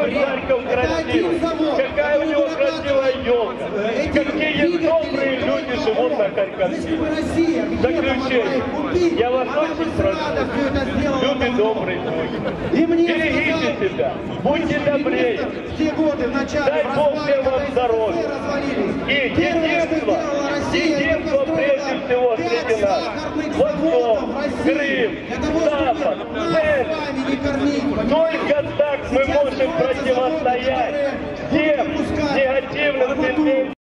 какой Харьков красивый, какая у него красивая елка, какие добрые люди живут на Харьковщине. В заключение, я вас очень прошу, люди добрые, берегите себя, будьте добрее, дай Бог всем вам здоровья. И единство прежде всего среди нас. Восток, Крым, Запад, Центр. Только так мы можем противостоять всем негативным тенденциям.